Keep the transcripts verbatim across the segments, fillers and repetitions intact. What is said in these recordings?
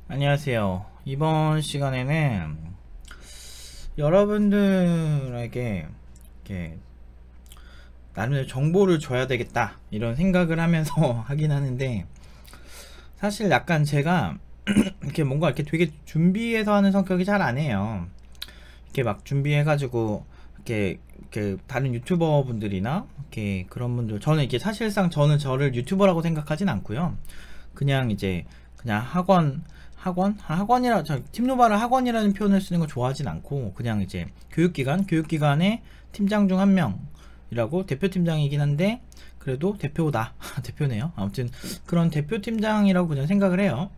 안녕하세요. 이번 시간에는 여러분들에게 이렇게 나름대로 정보를 줘야 되겠다 이런 생각을 하면서 하긴 하는데, 사실 약간 제가 이렇게 뭔가 이렇게 되게 준비해서 하는 성격이 잘 아니에요. 이렇게 막 준비해가지고 이렇게 이렇게 다른 유튜버 분들이나 이렇게 그런 분들, 저는 이게 사실상 저는 저를 유튜버라고 생각하진 않고요. 그냥 이제 그냥 학원 학원 학원이라 저 팀노바를 학원이라는 표현을 쓰는 거 좋아하진 않고, 그냥 이제 교육기관 교육기관의 팀장 중 한 명이라고, 대표팀장이긴 한데 그래도 대표다 대표네요. 아무튼 그런 대표팀장이라고 그냥 생각을 해요.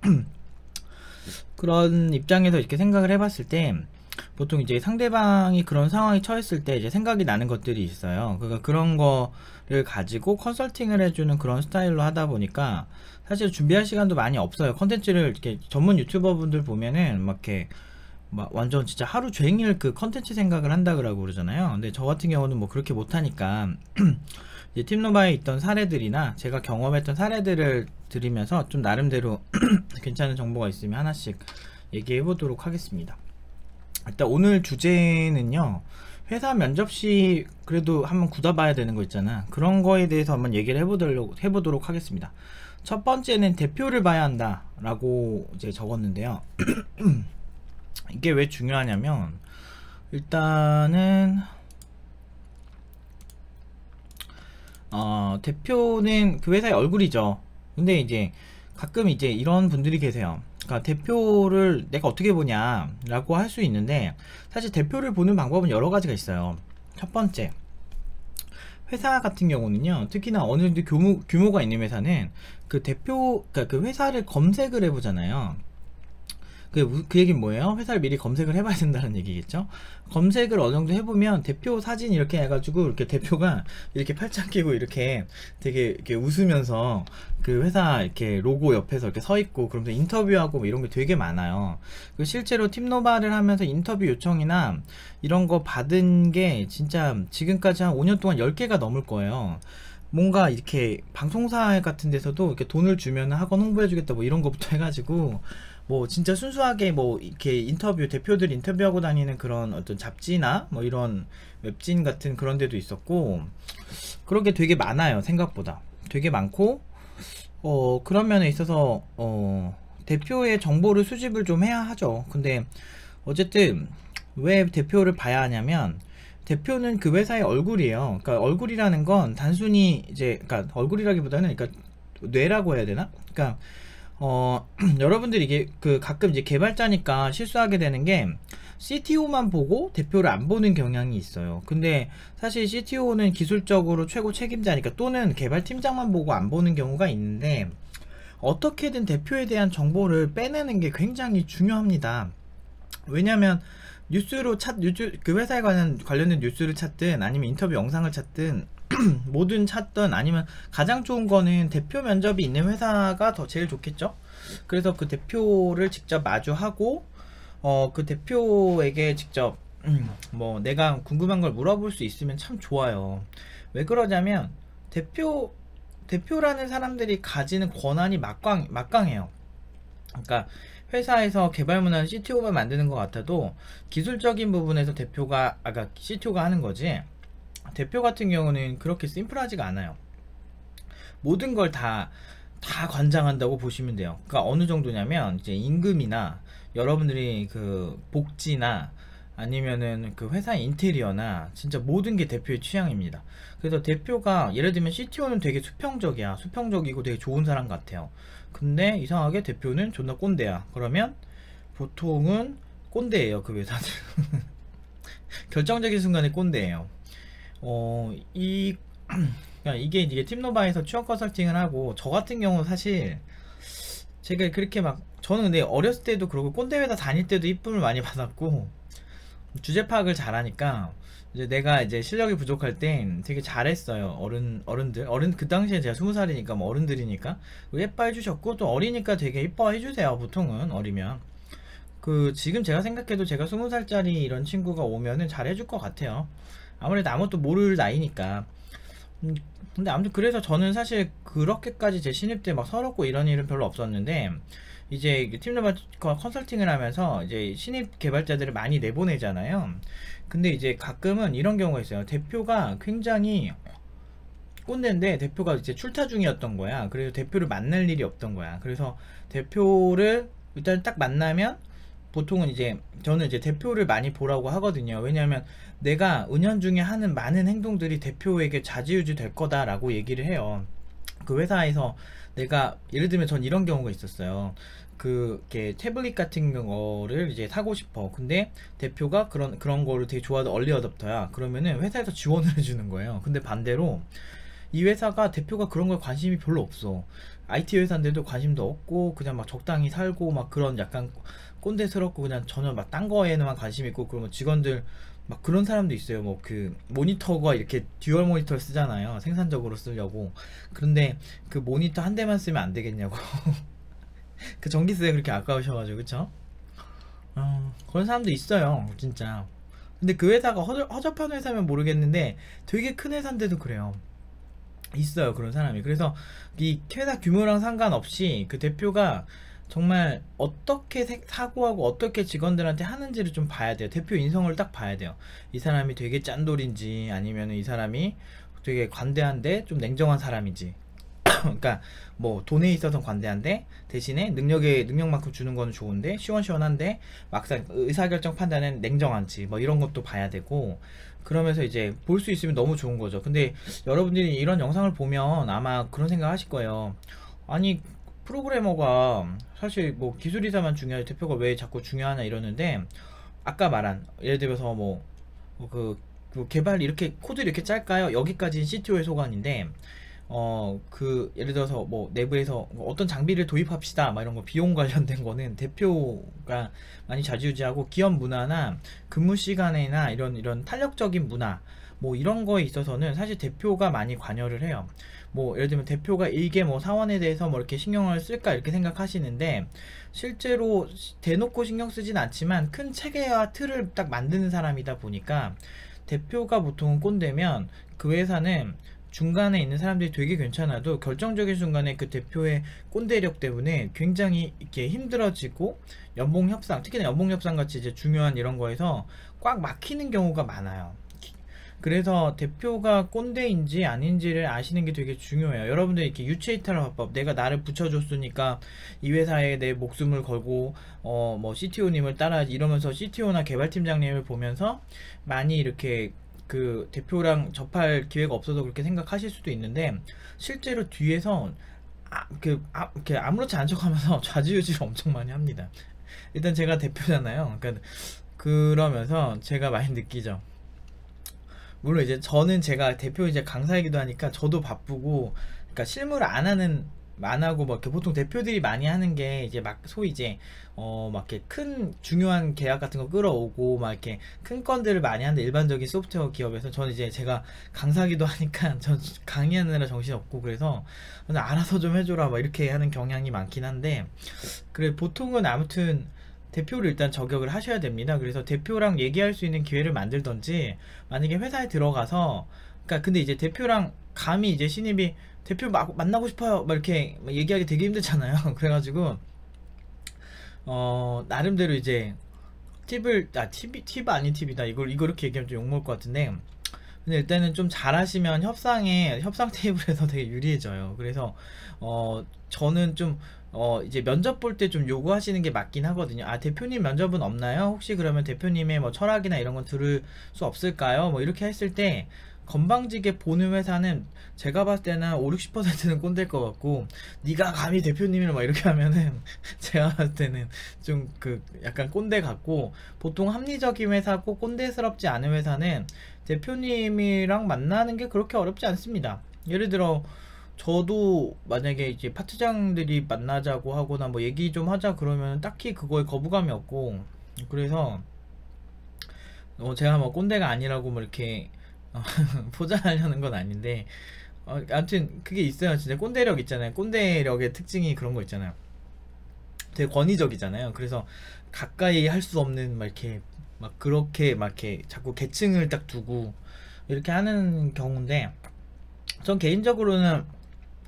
그런 입장에서 이렇게 생각을 해봤을 때, 보통 이제 상대방이 그런 상황에 처했을 때 이제 생각이 나는 것들이 있어요. 그러니까 그런 거를 가지고 컨설팅을 해주는 그런 스타일로 하다 보니까 사실 준비할 시간도 많이 없어요. 컨텐츠를 이렇게 전문 유튜버 분들 보면은 막 이렇게 막 완전 진짜 하루 종일 그 컨텐츠 생각을 한다 그러고 그러잖아요. 근데 저 같은 경우는 뭐 그렇게 못하니까 이제 팀노바에 있던 사례들이나 제가 경험했던 사례들을 들으면서 좀 나름대로 괜찮은 정보가 있으면 하나씩 얘기해 보도록 하겠습니다. 일단 오늘 주제는요, 회사 면접 시 그래도 한번 굳어봐야 되는 거 있잖아. 그런 거에 대해서 한번 얘기를 해보도록, 해보도록 하겠습니다. 첫 번째는 대표를 봐야 한다 라고 이제 적었는데요. 이게 왜 중요하냐면, 일단은 어, 대표는 그 회사의 얼굴이죠. 근데 이제 가끔 이제 이런 분들이 계세요. 그러니까 대표를 내가 어떻게 보냐 라고 할 수 있는데, 사실 대표를 보는 방법은 여러 가지가 있어요. 첫 번째, 회사 같은 경우는요, 특히나 어느 정도 규모, 규모가 있는 회사는 그 대표, 그러니까 그 회사를 검색을 해보잖아요. 그, 그 얘기는 뭐예요? 회사를 미리 검색을 해봐야 된다는 얘기겠죠? 검색을 어느 정도 해보면 대표 사진 이렇게 해가지고 이렇게 대표가 이렇게 팔짱 끼고 이렇게 되게 이렇게 웃으면서 그 회사 이렇게 로고 옆에서 이렇게 서 있고, 그러면서 인터뷰하고 뭐 이런 게 되게 많아요. 그 실제로 팀노바를 하면서 인터뷰 요청이나 이런 거 받은 게 진짜 지금까지 한 오 년 동안 열 개가 넘을 거예요. 뭔가 이렇게 방송사 같은 데서도 이렇게 돈을 주면 학원 홍보해주겠다 뭐 이런 것부터 해가지고, 뭐 진짜 순수하게 뭐 이렇게 인터뷰, 대표들 인터뷰하고 다니는 그런 어떤 잡지나 뭐 이런 웹진 같은 그런 데도 있었고, 그런 게 되게 많아요. 생각보다 되게 많고, 어 그런 면에 있어서 어 대표의 정보를 수집을 좀 해야 하죠. 근데 어쨌든 왜 대표를 봐야 하냐면, 대표는 그 회사의 얼굴이에요. 그러니까 얼굴이라는 건 단순히 이제, 그러니까 얼굴이라기보다는, 그러니까 뇌라고 해야 되나? 그러니까 어 여러분들이 이게 그 가끔 이제 개발자니까 실수하게 되는 게, 씨티오만 보고 대표를 안 보는 경향이 있어요. 근데 사실 씨티오는 기술적으로 최고 책임자니까, 또는 개발팀장만 보고 안 보는 경우가 있는데, 어떻게든 대표에 대한 정보를 빼내는 게 굉장히 중요합니다. 왜냐면 뉴스로 찾 뉴스 그 회사에 관한 관련된 뉴스를 찾든 아니면 인터뷰 영상을 찾든 뭐든 찾든, 아니면 가장 좋은 거는 대표 면접이 있는 회사가 더 제일 좋겠죠. 그래서 그 대표를 직접 마주하고 어 그 대표에게 직접 음, 뭐 내가 궁금한 걸 물어볼 수 있으면 참 좋아요. 왜 그러냐면, 대표 대표라는 사람들이 가지는 권한이 막강 막강해요. 그러니까 회사에서 개발 문화는 씨티오가 만드는 것 같아도 기술적인 부분에서 대표가 아까 씨티오가 하는 거지, 대표 같은 경우는 그렇게 심플하지가 않아요. 모든 걸 다 다 관장한다고 보시면 돼요. 그러니까 어느 정도냐면, 이제 임금이나 여러분들이 그 복지나 아니면은 그 회사 인테리어나 진짜 모든 게 대표의 취향입니다. 그래서 대표가 예를 들면 씨티오는 되게 수평적이야. 수평적이고 되게 좋은 사람 같아요. 근데 이상하게 대표는 존나 꼰대야. 그러면 보통은 꼰대예요, 그 회사들. 결정적인 순간에 꼰대예요. 어, 이, 그러니까 이게 이게 팀노바에서 취업 컨설팅을 하고, 저 같은 경우 사실 제가 그렇게 막, 저는 근데 어렸을 때도 그러고 꼰대 회사 다닐 때도 이쁨을 많이 받았고, 주제 파악을 잘하니까 이제 내가 이제 실력이 부족할 땐 되게 잘했어요. 어른 어른들 어른 그 당시에 제가 스무 살이니까 뭐 어른들이니까 예뻐해 주셨고, 또 어리니까 되게 이뻐해 주세요. 보통은 어리면. 그 지금 제가 생각해도 제가 스무 살짜리 이런 친구가 오면은 잘해줄 것 같아요. 아무래도 아무것도 모를 나이니까. 음, 근데 아무튼 그래서 저는 사실 그렇게까지 제 신입 때 막 서럽고 이런 일은 별로 없었는데, 이제 팀레바 컨설팅을 하면서 이제 신입 개발자들을 많이 내보내잖아요. 근데 이제 가끔은 이런 경우가 있어요. 대표가 굉장히 꼰대인데 대표가 이제 출타 중이었던 거야. 그래서 대표를 만날 일이 없던 거야. 그래서 대표를 일단 딱 만나면 보통은 이제 저는 이제 대표를 많이 보라고 하거든요. 왜냐하면 내가 은연중에 하는 많은 행동들이 대표에게 좌지우지 될 거다라고 얘기를 해요. 그 회사에서 내가 예를 들면 전 이런 경우가 있었어요. 그 이렇게 태블릿 같은 거를 이제 사고 싶어. 근데 대표가 그런 그런 거를 되게 좋아하는 얼리 어댑터야. 그러면은 회사에서 지원을 해주는 거예요. 근데 반대로 이 회사가 대표가 그런 거에 관심이 별로 없어. 아이티 회사인데도 관심도 없고 그냥 막 적당히 살고 막 그런 약간 꼰대스럽고 그냥 전혀 막 딴 거에만 관심 있고, 그러면 직원들 막 그런 사람도 있어요. 뭐 그 모니터가 이렇게 듀얼 모니터를 쓰잖아요, 생산적으로 쓰려고. 그런데 그 모니터 한 대만 쓰면 안 되겠냐고. 그 전기세 그렇게 아까우셔가지고. 그쵸? 어, 그런 사람도 있어요 진짜. 근데 그 회사가 허접, 허접한 회사면 모르겠는데 되게 큰 회사인데도 그래요. 있어요 그런 사람이. 그래서 이 회사 규모랑 상관없이 그 대표가 정말 어떻게 세- 사고하고 어떻게 직원들한테 하는지를 좀 봐야 돼요. 대표 인성을 딱 봐야 돼요. 이 사람이 되게 짠돌인지 아니면 이 사람이 되게 관대한데 좀 냉정한 사람인지. 그러니까 뭐 돈에 있어서 관대한데 대신에 능력에 능력만큼 주는 거는 좋은데 시원시원한데 막상 의사결정 판단은 냉정한지 뭐 이런 것도 봐야 되고. 그러면서 이제 볼 수 있으면 너무 좋은 거죠. 근데 여러분들이 이런 영상을 보면 아마 그런 생각 하실 거예요. 아니 프로그래머가 사실 뭐 기술이사만 중요하지 대표가 왜 자꾸 중요하냐 이러는데, 아까 말한 예를 들어서 뭐 그 그 개발 이렇게 코드 이렇게 짤까요? 여기까지는 씨티오의 소관인데 어 그 예를 들어서 뭐 내부에서 뭐 어떤 장비를 도입합시다 막 이런 거 비용 관련된 거는 대표가 많이 좌지우지하고, 기업 문화나 근무 시간이나 이런 이런 탄력적인 문화 뭐 이런 거에 있어서는 사실 대표가 많이 관여를 해요. 뭐 예를 들면 대표가 일개 뭐 사원에 대해서 뭐 이렇게 신경을 쓸까 이렇게 생각하시는데, 실제로 대놓고 신경 쓰진 않지만 큰 체계와 틀을 딱 만드는 사람이다 보니까 대표가 보통 꼰대면 그 회사는 중간에 있는 사람들이 되게 괜찮아도 결정적인 순간에 그 대표의 꼰대력 때문에 굉장히 이렇게 힘들어지고, 연봉 협상, 특히나 연봉 협상 같이 이제 중요한 이런 거에서 꽉 막히는 경우가 많아요. 그래서 대표가 꼰대인지 아닌지를 아시는 게 되게 중요해요. 여러분들 이렇게 유체이탈 화법, 내가 나를 붙여줬으니까 이 회사에 내 목숨을 걸고 어 뭐 씨티오님을 따라야지 이러면서 씨티오나 개발팀장님을 보면서 많이 이렇게 그 대표랑 접할 기회가 없어서 그렇게 생각하실 수도 있는데, 실제로 뒤에서 아, 그, 아, 이렇게 아무렇지 않은 척 하면서 좌지우지를 엄청 많이 합니다. 일단 제가 대표잖아요. 그러니까 그러면서 제가 많이 느끼죠. 물론 이제 저는 제가 대표 이제 강사이기도 하니까 저도 바쁘고, 그러니까 실무를 안 하는 안 하고 막 이렇게 보통 대표들이 많이 하는 게 이제 막 소위 이제 어 막 이렇게 큰 중요한 계약 같은 거 끌어오고 막 이렇게 큰 건들을 많이 하는데, 일반적인 소프트웨어 기업에서 저는 이제 제가 강사기도 하니까 전 강의하느라 정신 없고, 그래서 그냥 알아서 좀 해줘라 막 이렇게 하는 경향이 많긴 한데, 그래 보통은 아무튼 대표를 일단 저격을 하셔야 됩니다. 그래서 대표랑 얘기할 수 있는 기회를 만들던지, 만약에 회사에 들어가서, 그러니까 근데 이제 대표랑 감히 이제 신입이 대표 막 만나고 싶어요 막 이렇게 막 얘기하기 되게 힘들잖아요. 그래가지고 어 나름대로 이제 팁을, 아 팁이 팁 아닌 팁이다, 이걸 이거 이렇게 얘기하면 좀 욕먹을 것 같은데, 근데 일단은 좀 잘하시면 협상에 협상 테이블에서 되게 유리해져요. 그래서 어 저는 좀 어 이제 면접 볼 때 좀 요구하시는 게 맞긴 하거든요. 아 대표님 면접은 없나요? 혹시 그러면 대표님의 뭐 철학이나 이런 건 들을 수 없을까요? 뭐 이렇게 했을 때 건방지게 보는 회사는 제가 봤을 때는 오, 육십 퍼센트는 꼰대일 것 같고, 네가 감히 대표님이랑 막 이렇게 하면은 제가 봤을 때는 좀 그 약간 꼰대 같고, 보통 합리적인 회사고 꼰대스럽지 않은 회사는 대표님이랑 만나는 게 그렇게 어렵지 않습니다. 예를 들어 저도 만약에 이제 파트장들이 만나자고 하거나 뭐 얘기 좀 하자 그러면 딱히 그거에 거부감이 없고, 그래서 어 제가 뭐 꼰대가 아니라고 뭐 이렇게 어, 포장하려는 건 아닌데, 어, 아무튼 그게 있어요. 진짜 꼰대력 있잖아요. 꼰대력의 특징이 그런 거 있잖아요. 되게 권위적이잖아요. 그래서 가까이 할 수 없는 막 이렇게 막 그렇게 막 이렇게 자꾸 계층을 딱 두고 이렇게 하는 경우인데, 전 개인적으로는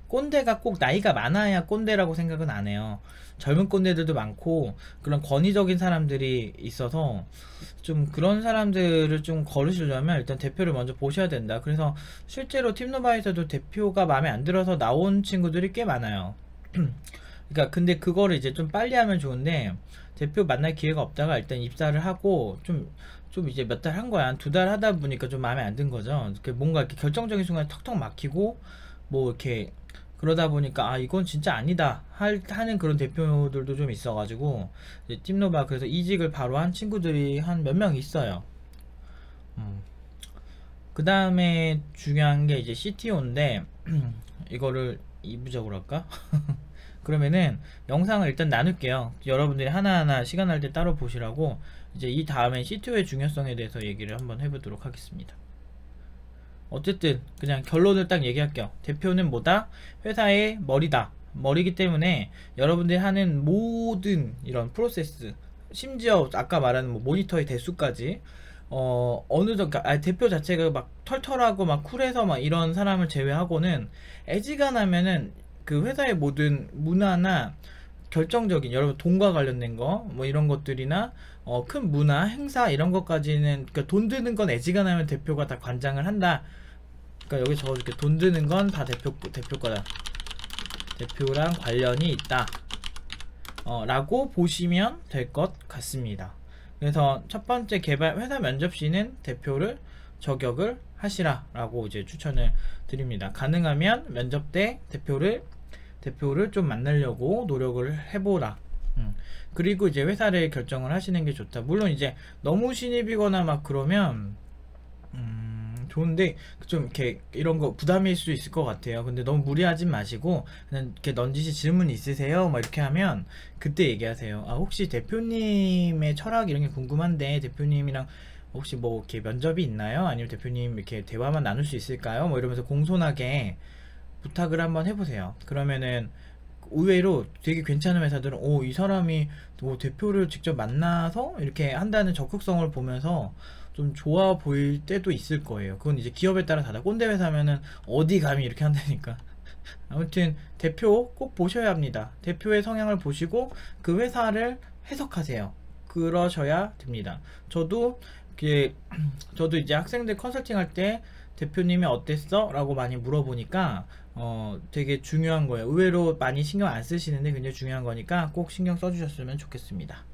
꼰대가 꼭 나이가 많아야 꼰대라고 생각은 안 해요. 젊은 꼰대들도 많고 그런 권위적인 사람들이 있어서 좀 그런 사람들을 좀 거르시려면 일단 대표를 먼저 보셔야 된다. 그래서 실제로 팀노바에서도 대표가 마음에 안 들어서 나온 친구들이 꽤 많아요. 그러니까 근데 그거를 이제 좀 빨리 하면 좋은데 대표 만날 기회가 없다가 일단 입사를 하고 좀 좀 이제 몇 달 한 거야. 한 두 달 하다 보니까 좀 마음에 안 든 거죠. 이렇게 뭔가 이렇게 결정적인 순간에 턱턱 막히고 뭐 이렇게 그러다 보니까 아 이건 진짜 아니다 할, 하는 그런 대표들도 좀 있어가지고 이제 팀노바 그래서 이직을 바로 한 친구들이 한 몇 명 있어요. 음. 그 다음에 중요한 게 이제 씨티오인데 이거를 이 부적으로 할까? 그러면은 영상을 일단 나눌게요. 여러분들이 하나하나 시간 날 때 따로 보시라고 이제 이 다음에 씨티오의 중요성에 대해서 얘기를 한번 해보도록 하겠습니다. 어쨌든 그냥 결론을 딱 얘기할게요. 대표는 뭐다? 회사의 머리다. 머리기 때문에 여러분들이 하는 모든 이런 프로세스, 심지어 아까 말하는 뭐 모니터의 대수까지 어 어느 정도 아, 대표 자체가 막 털털하고 막 쿨해서 막 이런 사람을 제외하고는 애지간하면은 그 회사의 모든 문화나 결정적인 여러분 돈과 관련된 거 뭐 이런 것들이나 어, 큰 문화 행사 이런 것까지는 그러니까 돈 드는 건 애지간하면 대표가 다 관장을 한다. 그러니까 여기 적어줄게. 돈 드는 건 다 대표 대표 거다. 대표랑 관련이 있다. 어, 라고 보시면 될 것 같습니다. 그래서 첫 번째 개발 회사 면접 시는 대표를 저격을 하시라 라고 이제 추천을 드립니다. 가능하면 면접 때 대표를 대표를 좀 만나려고 노력을 해보라. 음. 그리고 이제 회사를 결정을 하시는 게 좋다. 물론 이제 너무 신입이거나 막 그러면 음, 좋은데 좀 이렇게 이런 거 부담일 수 있을 것 같아요. 근데 너무 무리하지 마시고 그냥 이렇게 넌지시 질문 있으세요? 막 이렇게 하면 그때 얘기하세요. 아 혹시 대표님의 철학 이런 게 궁금한데 대표님이랑 혹시 뭐 이렇게 면접이 있나요? 아니면 대표님 이렇게 대화만 나눌 수 있을까요? 뭐 이러면서 공손하게 부탁을 한번 해보세요. 그러면은 의외로 되게 괜찮은 회사들은 오 이 사람이 뭐 대표를 직접 만나서 이렇게 한다는 적극성을 보면서 좀 좋아 보일 때도 있을 거예요. 그건 이제 기업에 따라 다르다. 꼰대 회사면은 어디 감히 이렇게 한다니까. 아무튼 대표 꼭 보셔야 합니다. 대표의 성향을 보시고 그 회사를 해석하세요. 그러셔야 됩니다. 저도 이렇게 저도 이제 학생들 컨설팅 할 때 대표님이 어땠어? 라고 많이 물어보니까 어 되게 중요한 거예요. 의외로 많이 신경 안 쓰시는데 굉장히 중요한 거니까 꼭 신경 써주셨으면 좋겠습니다.